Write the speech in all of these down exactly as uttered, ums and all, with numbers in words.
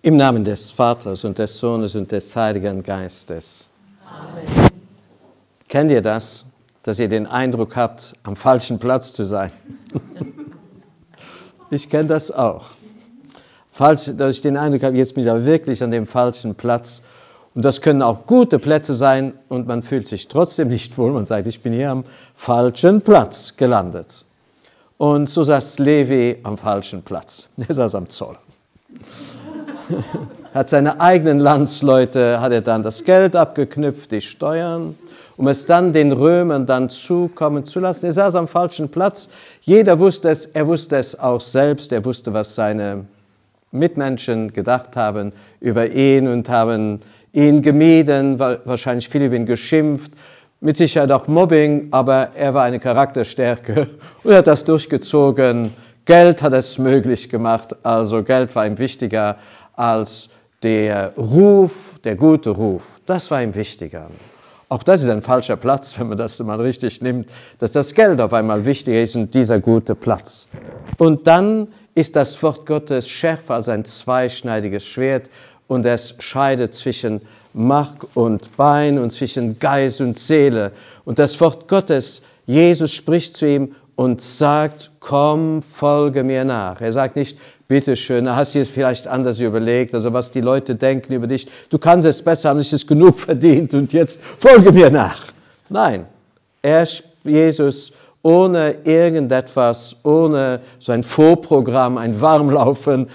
Im Namen des Vaters und des Sohnes und des Heiligen Geistes. Amen. Kennt ihr das, dass ihr den Eindruck habt, am falschen Platz zu sein? Ich kenne das auch. Falsch, dass ich den Eindruck habe, jetzt bin ich ja wirklich an dem falschen Platz. Und das können auch gute Plätze sein und man fühlt sich trotzdem nicht wohl. Man sagt, ich bin hier am falschen Platz gelandet. Und so saß Levi am falschen Platz. Er saß am Zoll. Hat seine eigenen Landsleute, hat er dann das Geld abgeknüpft, die Steuern, um es dann den Römern dann zukommen zu lassen. Er saß am falschen Platz. Jeder wusste es, er wusste es auch selbst. Er wusste, was seine Mitmenschen gedacht haben über ihn und haben ihn gemieden, wahrscheinlich viele über ihn geschimpft, mit Sicherheit auch Mobbing, aber er war eine Charakterstärke und hat das durchgezogen. Geld hat es möglich gemacht, also Geld war ihm wichtiger als der Ruf, der gute Ruf. Das war ihm wichtiger. Auch das ist ein falscher Platz, wenn man das mal richtig nimmt, dass das Geld auf einmal wichtiger ist und dieser gute Platz. Und dann ist das Wort Gottes schärfer als ein zweischneidiges Schwert und es scheidet zwischen Mark und Bein und zwischen Geist und Seele. Und das Wort Gottes, Jesus spricht zu ihm und sagt, komm, folge mir nach. Er sagt nicht, bitteschön, hast du es vielleicht anders überlegt, also was die Leute denken über dich, du kannst es besser, haben sich es genug verdient und jetzt folge mir nach. Nein, er, Jesus, ohne irgendetwas, ohne so ein Vorprogramm, ein Warmlaufen,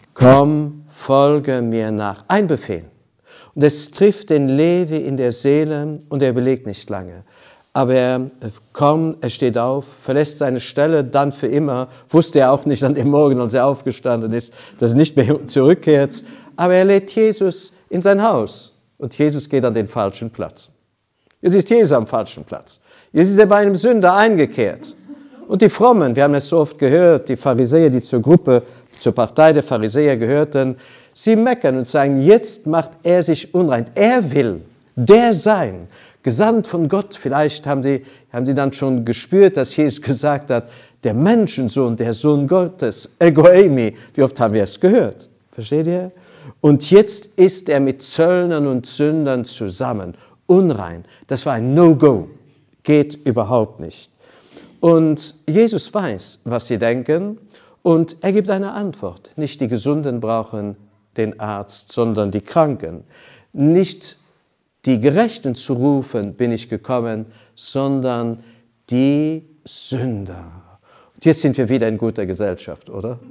komm, folge mir nach. Ein Befehl. Und es trifft den Levi in der Seele und er überlegt nicht lange. Aber er kommt, er steht auf, verlässt seine Stelle, dann für immer, wusste er auch nicht an dem Morgen, als er aufgestanden ist, dass er nicht mehr zurückkehrt. Aber er lädt Jesus in sein Haus und Jesus geht an den falschen Platz. Jetzt ist Jesus am falschen Platz. Jetzt ist er bei einem Sünder eingekehrt. Und die Frommen, wir haben es so oft gehört, die Pharisäer, die zur Gruppe, zur Partei der Pharisäer gehörten, sie meckern und sagen, jetzt macht er sich unrein. Er will der sein, gesandt von Gott. Vielleicht haben sie, haben sie dann schon gespürt, dass Jesus gesagt hat, der Menschensohn, der Sohn Gottes, Ego eimi. Wie oft haben wir es gehört? Versteht ihr? Und jetzt ist er mit Zöllnern und Sündern zusammen. Unrein. Das war ein No-Go. Geht überhaupt nicht. Und Jesus weiß, was sie denken und er gibt eine Antwort. Nicht die Gesunden brauchen den Arzt, sondern die Kranken. Nicht die Gerechten zu rufen, bin ich gekommen, sondern die Sünder. Und jetzt sind wir wieder in guter Gesellschaft, oder?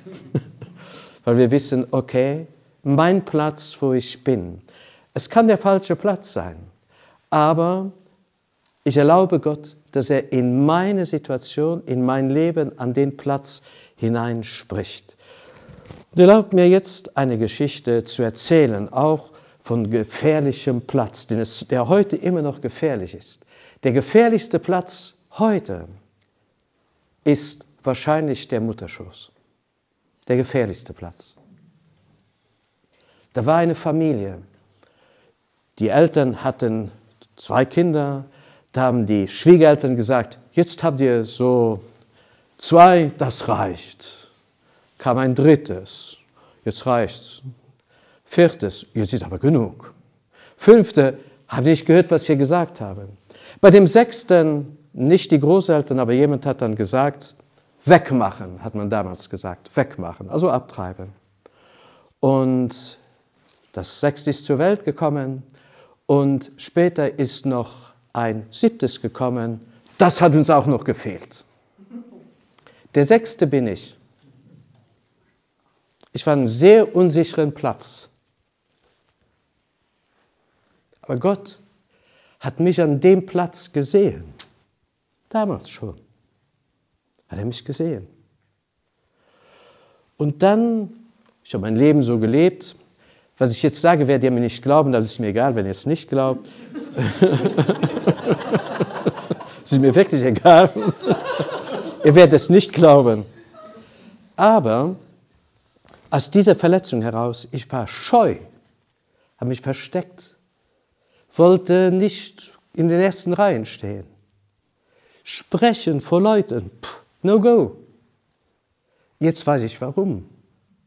Weil wir wissen, okay, mein Platz, wo ich bin. Es kann der falsche Platz sein, aber ich erlaube Gott, dass er in meine Situation, in mein Leben an den Platz hineinspricht. Und erlaubt mir jetzt eine Geschichte zu erzählen, auch von gefährlichem Platz, den es, der heute immer noch gefährlich ist. Der gefährlichste Platz heute ist wahrscheinlich der Mutterschoß. Der gefährlichste Platz. Da war eine Familie. Die Eltern hatten zwei Kinder. Da haben die Schwiegereltern gesagt, jetzt habt ihr so zwei, das reicht. Kam ein drittes, jetzt reicht's. Viertes, jetzt ist aber genug. Fünfte, habe nicht gehört, was wir gesagt haben. Bei dem sechsten, nicht die Großeltern, aber jemand hat dann gesagt, wegmachen, hat man damals gesagt, wegmachen, also abtreiben. Und das sechste ist zur Welt gekommen und später ist noch ein siebtes gekommen, das hat uns auch noch gefehlt. Der sechste bin ich. Ich war an einem sehr unsicheren Platz. Aber Gott hat mich an dem Platz gesehen. Damals schon. Hat er mich gesehen. Und dann, ich habe mein Leben so gelebt, was ich jetzt sage, werdet ihr mir nicht glauben, das ist mir egal, wenn ihr es nicht glaubt. Es ist mir wirklich egal. Ihr werdet es nicht glauben. Aber aus dieser Verletzung heraus, ich war scheu, habe mich versteckt, wollte nicht in den ersten Reihen stehen. Sprechen vor Leuten, pff, no go. Jetzt weiß ich warum.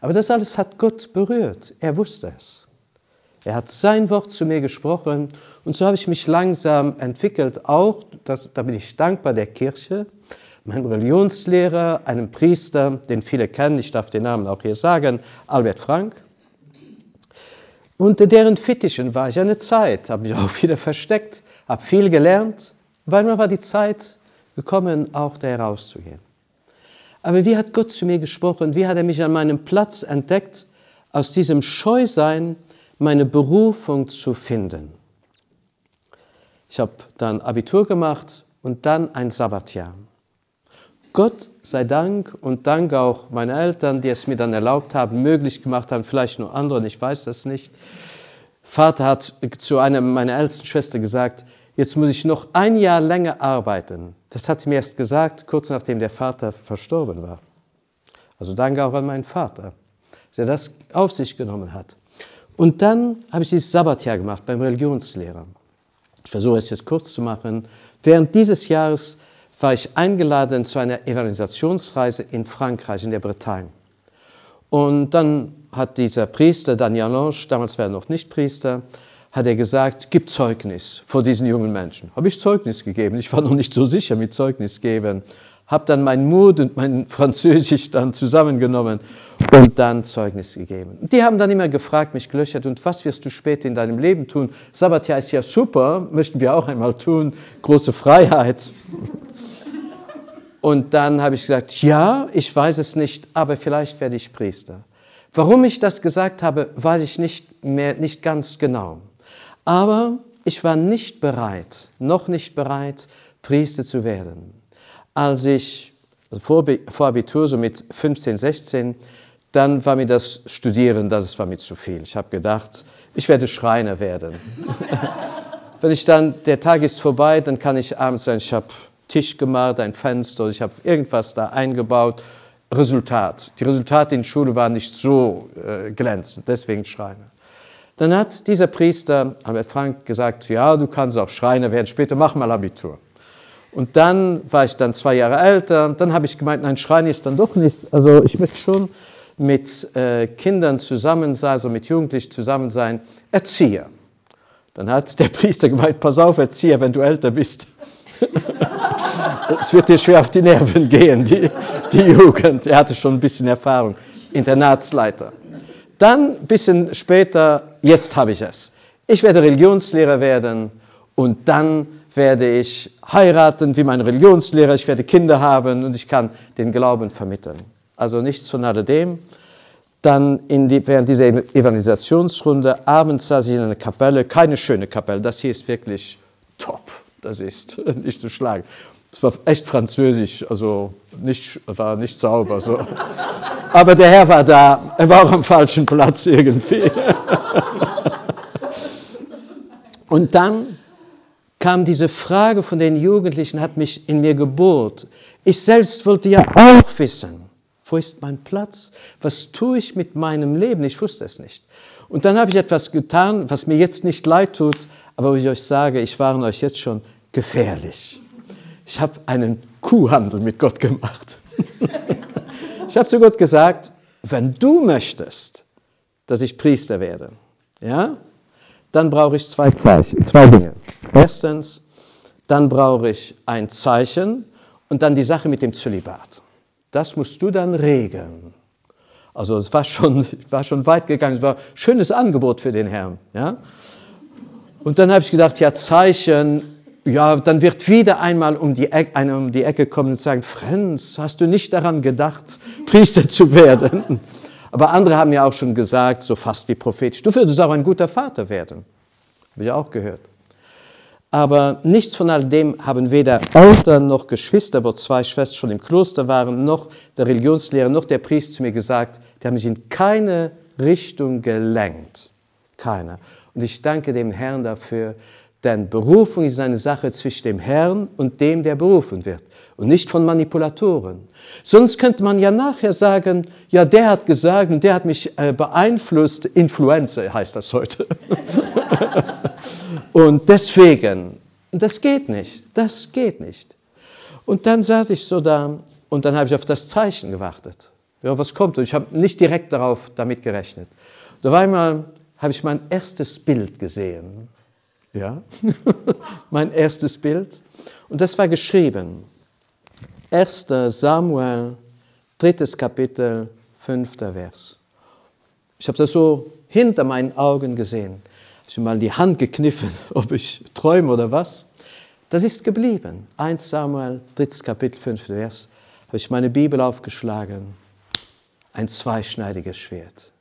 Aber das alles hat Gott berührt. Er wusste es. Er hat sein Wort zu mir gesprochen und so habe ich mich langsam entwickelt, auch, das, da bin ich dankbar der Kirche, meinem Religionslehrer, einem Priester, den viele kennen, ich darf den Namen auch hier sagen, Albert Frank. Unter deren Fittichen war ich eine Zeit, habe mich auch wieder versteckt, habe viel gelernt, weil mir war die Zeit gekommen, auch da herauszugehen. Aber wie hat Gott zu mir gesprochen? Wie hat er mich an meinem Platz entdeckt, aus diesem Scheusein meine Berufung zu finden? Ich habe dann Abitur gemacht und dann ein Sabbatjahr. Gott sei Dank und Dank auch meinen Eltern, die es mir dann erlaubt haben, möglich gemacht haben, vielleicht nur andere, ich weiß das nicht. Vater hat zu einer meiner ältesten Schwestern gesagt, jetzt muss ich noch ein Jahr länger arbeiten. Das hat sie mir erst gesagt, kurz nachdem der Vater verstorben war. Also danke auch an meinen Vater, dass er das auf sich genommen hat. Und dann habe ich dieses Sabbatjahr gemacht beim Religionslehrer. Ich versuche es jetzt kurz zu machen. Während dieses Jahres war ich eingeladen zu einer Evangelisationsreise in Frankreich, in der Bretagne. Und dann hat dieser Priester, Daniel Lange, damals war er noch nicht Priester, hat er gesagt, gib Zeugnis vor diesen jungen Menschen. Habe ich Zeugnis gegeben. Ich war noch nicht so sicher mit Zeugnis geben. Habe dann meinen Mut und mein Französisch dann zusammengenommen und dann Zeugnis gegeben. Und die haben dann immer gefragt, mich gelöchert, und was wirst du später in deinem Leben tun? Sabbatjahr ist ja super, möchten wir auch einmal tun, große Freiheit. Und dann habe ich gesagt, ja, ich weiß es nicht, aber vielleicht werde ich Priester. Warum ich das gesagt habe, weiß ich nicht mehr, nicht ganz genau. Aber ich war nicht bereit, noch nicht bereit, Priester zu werden. Als ich also vor, vor Abitur, so mit fünfzehn, sechzehn, dann war mir das Studieren, das war mir zu viel. Ich habe gedacht, ich werde Schreiner werden. Wenn ich dann, der Tag ist vorbei, dann kann ich abends sagen, ich habe Tisch gemacht, ein Fenster, ich habe irgendwas da eingebaut. Resultat. Die Resultate in der Schule waren nicht so äh, glänzend, deswegen Schreiner. Dann hat dieser Priester, Albert Frank, gesagt, ja, du kannst auch Schreiner werden, später mach mal Abitur. Und dann war ich dann zwei Jahre älter, dann habe ich gemeint, nein, Schreiner ist dann doch nichts, also ich möchte schon mit äh, Kindern zusammen sein, also mit Jugendlichen zusammen sein, Erzieher. Dann hat der Priester gemeint, pass auf, Erzieher, wenn du älter bist. Es wird dir schwer auf die Nerven gehen, die, die Jugend. Er hatte schon ein bisschen Erfahrung, Internatsleiter. Dann, ein bisschen später, jetzt habe ich es. Ich werde Religionslehrer werden und dann werde ich heiraten wie mein Religionslehrer, ich werde Kinder haben und ich kann den Glauben vermitteln. Also nichts von alledem. Dann in die, während dieser Evangelisationsrunde, abends saß ich in einer Kapelle, keine schöne Kapelle, das hier ist wirklich top, das ist nicht zu schlagen. Es war echt französisch, also nicht, war nicht sauber. So. Aber der Herr war da, er war auch am falschen Platz irgendwie. Und dann kam diese Frage von den Jugendlichen, hat mich in mir gebohrt. Ich selbst wollte ja auch wissen, wo ist mein Platz? Was tue ich mit meinem Leben? Ich wusste es nicht. Und dann habe ich etwas getan, was mir jetzt nicht leid tut, aber wo ich euch sage, ich warne euch jetzt schon, gefährlich. Ich habe einen Kuhhandel mit Gott gemacht. Ich habe zu Gott gesagt, wenn du möchtest, dass ich Priester werde, ja, dann brauche ich zwei, zwei Dinge. Erstens, dann brauche ich ein Zeichen und dann die Sache mit dem Zölibat. Das musst du dann regeln. Also es war schon, war schon weit gegangen, es war ein schönes Angebot für den Herrn. Ja? Und dann habe ich gedacht, ja, Zeichen, ja, dann wird wieder einmal um die, Ecke, einer um die Ecke kommen und sagen, Franz, hast du nicht daran gedacht, Priester zu werden? Aber andere haben ja auch schon gesagt, so fast wie prophetisch, du würdest auch ein guter Vater werden. Habe ich auch gehört. Aber nichts von all dem haben weder Eltern noch Geschwister, wo zwei Schwestern schon im Kloster waren, noch der Religionslehrer, noch der Priester zu mir gesagt, die haben mich in keine Richtung gelenkt. Keine. Und ich danke dem Herrn dafür, denn Berufung ist eine Sache zwischen dem Herrn und dem, der berufen wird. Und nicht von Manipulatoren. Sonst könnte man ja nachher sagen, ja, der hat gesagt und der hat mich äh, beeinflusst, Influencer heißt das heute. Und deswegen, das geht nicht, das geht nicht. Und dann saß ich so da und dann habe ich auf das Zeichen gewartet. Ja, was kommt? Und ich habe nicht direkt darauf damit gerechnet. Da war einmal, habe ich mein erstes Bild gesehen. Ja, mein erstes Bild. Und das war geschrieben. erster Samuel, drittes Kapitel, fünfter Vers. Ich habe das so hinter meinen Augen gesehen. Ich habe mal die Hand gekniffen, ob ich träume oder was. Das ist geblieben. erster Samuel, drittes Kapitel, fünfter Vers. Habe ich meine Bibel aufgeschlagen. Ein zweischneidiges Schwert.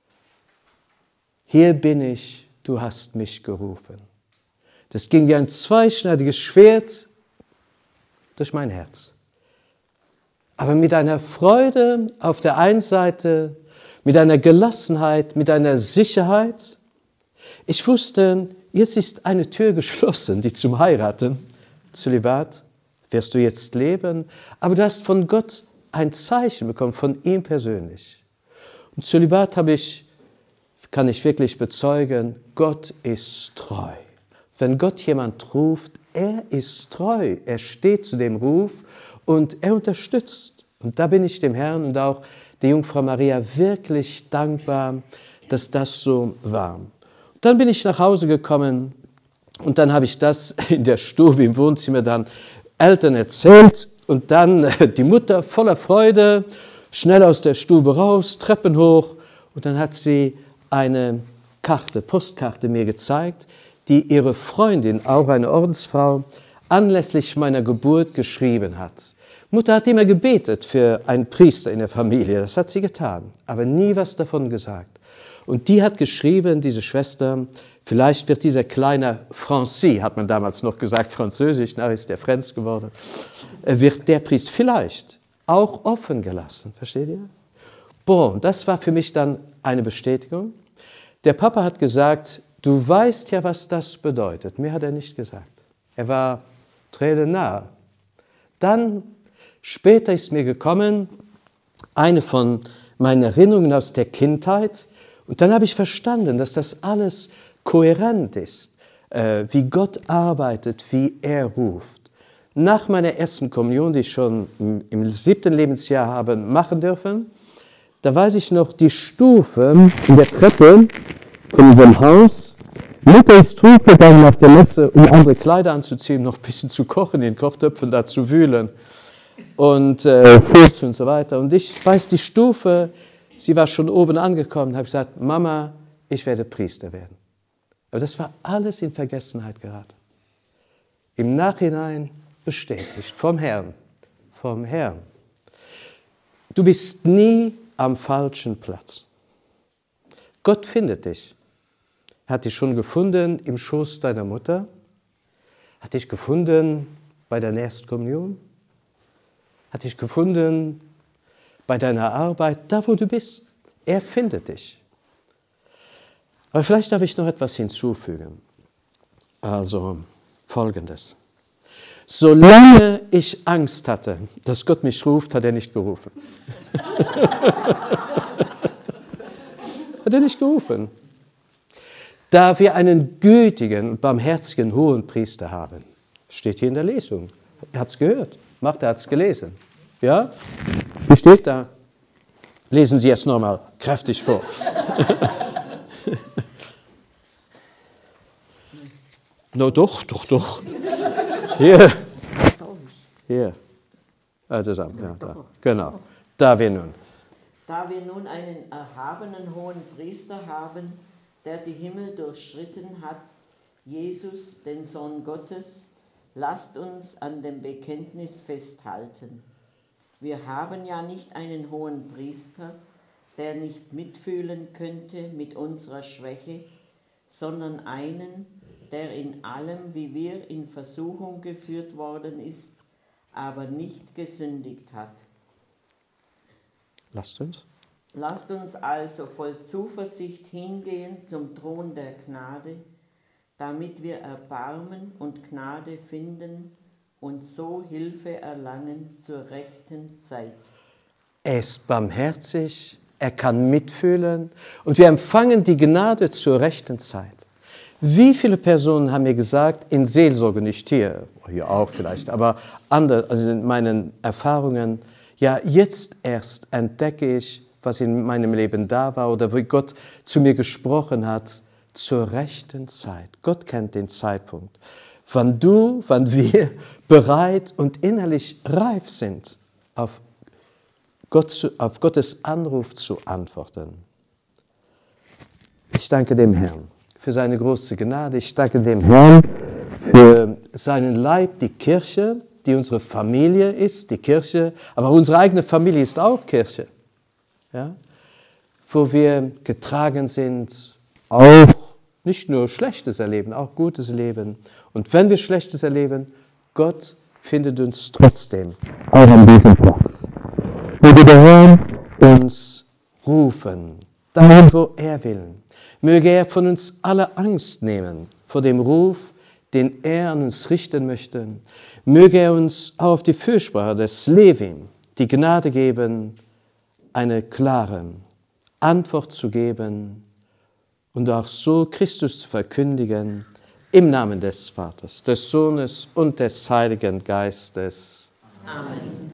Hier bin ich, du hast mich gerufen. Das ging wie ein zweischneidiges Schwert durch mein Herz. Aber mit einer Freude auf der einen Seite, mit einer Gelassenheit, mit einer Sicherheit. Ich wusste, jetzt ist eine Tür geschlossen, die zum Heiraten, Zölibat, wirst du jetzt leben. Aber du hast von Gott ein Zeichen bekommen, von ihm persönlich. Und Zölibat habe ich, kann ich wirklich bezeugen, Gott ist treu. Wenn Gott jemand ruft, er ist treu, er steht zu dem Ruf und er unterstützt. Und da bin ich dem Herrn und auch der Jungfrau Maria wirklich dankbar, dass das so war. Und dann bin ich nach Hause gekommen und dann habe ich das in der Stube, im Wohnzimmer dann Eltern erzählt und dann die Mutter voller Freude, schnell aus der Stube raus, Treppen hoch und dann hat sie eine Karte, Postkarte mir gezeigt, die ihre Freundin, auch eine Ordensfrau, anlässlich meiner Geburt geschrieben hat. Mutter hat immer gebetet für einen Priester in der Familie, das hat sie getan, aber nie was davon gesagt. Und die hat geschrieben, diese Schwester, vielleicht wird dieser kleine Francis, hat man damals noch gesagt, Französisch, nachher ist der Franz geworden, wird der Priester vielleicht auch offen gelassen, versteht ihr? Boah, das war für mich dann eine Bestätigung. Der Papa hat gesagt, du weißt ja, was das bedeutet. Mir hat er nicht gesagt. Er war tränennahe. Dann, später ist mir gekommen, eine von meinen Erinnerungen aus der Kindheit. Und dann habe ich verstanden, dass das alles kohärent ist, äh, wie Gott arbeitet, wie er ruft. Nach meiner ersten Kommunion, die ich schon im, im siebten Lebensjahr habe machen dürfen, da weiß ich noch die Stufe in der Treppe von unserem Haus. Mutter ist hochgegangen nach der Messe, um andere Kleider anzuziehen, noch ein bisschen zu kochen, in Kochtöpfen da zu wühlen und äh, und so weiter. Und ich weiß die Stufe, sie war schon oben angekommen, habe gesagt, Mama, ich werde Priester werden. Aber das war alles in Vergessenheit geraten. Im Nachhinein bestätigt, vom Herrn, vom Herrn. Du bist nie am falschen Platz. Gott findet dich. Hat dich schon gefunden im Schoß deiner Mutter? Hat dich gefunden bei der Erstkommunion? Hat dich gefunden bei deiner Arbeit, da wo du bist? Er findet dich. Aber vielleicht darf ich noch etwas hinzufügen. Also Folgendes. Solange ich Angst hatte, dass Gott mich ruft, hat er nicht gerufen. Hat er nicht gerufen. Da wir einen gütigen, barmherzigen Hohenpriester haben, steht hier in der Lesung. Er hat es gehört. Martha hat es gelesen. Ja? Wie steht da? Lesen Sie es nochmal kräftig vor. No, doch, doch, doch. Hier. Hier. Ah, das ab, ja, da. Genau. Da wir nun. Da wir nun einen erhabenen hohen Priester haben, der die Himmel durchschritten hat, Jesus, den Sohn Gottes, lasst uns an dem Bekenntnis festhalten. Wir haben ja nicht einen hohen Priester, der nicht mitfühlen könnte mit unserer Schwäche, sondern einen, der in allem, wie wir, in Versuchung geführt worden ist, aber nicht gesündigt hat. Lasst uns. Lasst uns also voll Zuversicht hingehen zum Thron der Gnade, damit wir Erbarmen und Gnade finden und so Hilfe erlangen zur rechten Zeit. Er ist barmherzig, er kann mitfühlen und wir empfangen die Gnade zur rechten Zeit. Wie viele Personen haben mir gesagt, in Seelsorge, nicht hier, hier auch vielleicht, aber andere, also in meinen Erfahrungen, Ja, jetzt erst entdecke ich, was in meinem Leben da war oder wie Gott zu mir gesprochen hat, zur rechten Zeit. Gott kennt den Zeitpunkt, wann du, wann wir bereit und innerlich reif sind, auf, Gott zu, auf Gottes Anruf zu antworten. Ich danke dem Herrn für seine große Gnade. Ich danke dem Herrn für seinen Leib, die Kirche, die unsere Familie ist, die Kirche, aber unsere eigene Familie ist auch Kirche, ja? Wo wir getragen sind, auch nicht nur Schlechtes erleben, auch Gutes erleben. Und wenn wir Schlechtes erleben, Gott findet uns trotzdem auch an diesem Platz. Möge der Herr uns rufen, dahin, wo er will. Möge er von uns alle Angst nehmen vor dem Ruf, den er an uns richten möchte. Möge er uns auch auf die Fürsprache des Levim die Gnade geben, eine klare Antwort zu geben und auch so Christus zu verkündigen, im Namen des Vaters, des Sohnes und des Heiligen Geistes. Amen.